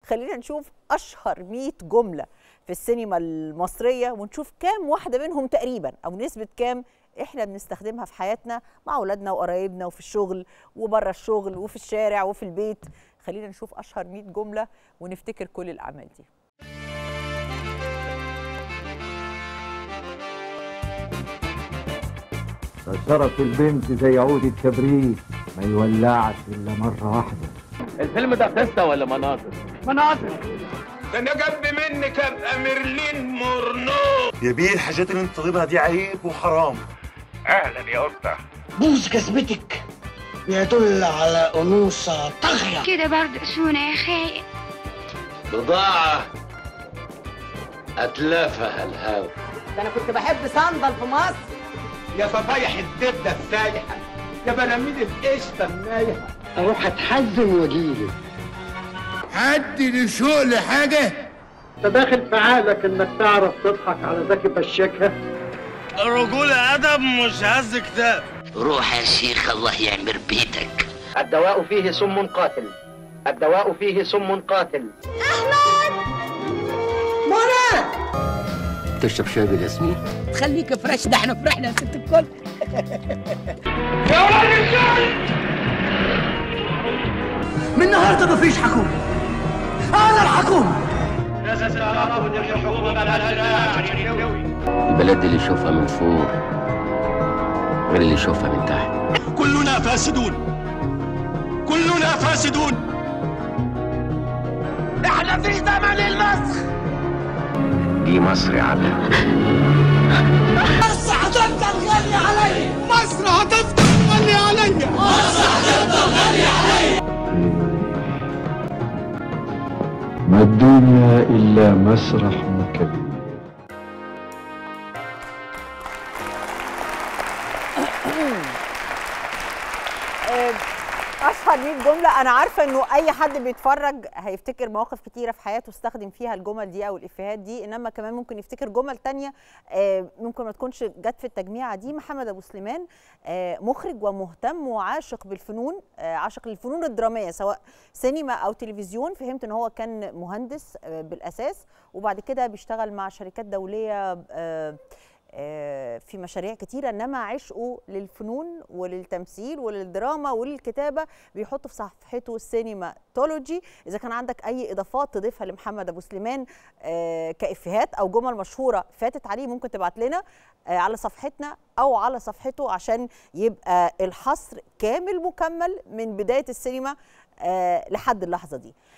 خلينا نشوف اشهر 100 جمله في السينما المصريه ونشوف كام واحده منهم تقريبا او نسبه كام احنا بنستخدمها في حياتنا مع اولادنا وقرايبنا وفي الشغل وبره الشغل وفي الشارع وفي البيت. خلينا نشوف اشهر 100 جمله ونفتكر كل الاعمال دي. شرف البنت زي عود الكبريت ما يولعش الا مره واحده. الفيلم ده قصه ولا مناظر؟ مناظر. ده انا جنب منك ابقى ميرلين مورنو. يا بيه الحاجات اللي انت طالبها دي عيب وحرام. اهلا يا قطه. بوز جذبتك يدل على انوثه طاغيه. كده برضه سونا يا خايف. بضاعه اتلافها الهوى. ده انا كنت بحب صندل في مصر. يا صفايح الزبده السايحه، يا بلاميد القشطه النايحه. اروح اتحزم واجيلك. حد لشوق لحاجه؟ انت داخل في عقلك انك تعرف تضحك على زكي بشكها؟ الرجوله ادب مش هز كتاب. روح يا شيخ الله يعمر بيتك. الدواء فيه سم قاتل، الدواء فيه سم قاتل. احمد منى تشرب شاي بالياسمين؟ خليك فريش، ده احنا فرحنا يا ست الكل. يا ولاد الكلب من النهارده مفيش حكومه، انا الحكومه. البلد اللي يشوفها من فوق غير اللي يشوفها من تحت. كلنا فاسدون، كلنا فاسدون. احنا في زمن المسخ. دي مصر يا عم. مصر هتفضل غالية عليا، مصر هتفضل غالية عليا، مصر هتفضل غالية عليا. ما الدنيا الا مسرح مكبر. اشهر 100 جمله. انا عارفه انه اي حد بيتفرج هيفتكر مواقف كتيره في حياته استخدم فيها الجمل دي او الافيهات دي، انما كمان ممكن يفتكر جمل تانية ممكن ما تكونش جت في التجميعه دي. محمد ابو سليمان مخرج ومهتم وعاشق بالفنون، عاشق للفنون الدراميه سواء سينما او تلفزيون. فهمت ان هو كان مهندس بالاساس وبعد كده بيشتغل مع شركات دوليه في مشاريع كتيرة، انما عشقه للفنون وللتمثيل وللدراما وللكتابة بيحط في صفحته السينماتولوجي. اذا كان عندك اي اضافات تضيفها لمحمد ابو سليمان كافيهات او جمل مشهورة فاتت عليه ممكن تبعت لنا على صفحتنا او على صفحته عشان يبقى الحصر كامل مكمل من بداية السينما لحد اللحظة دي.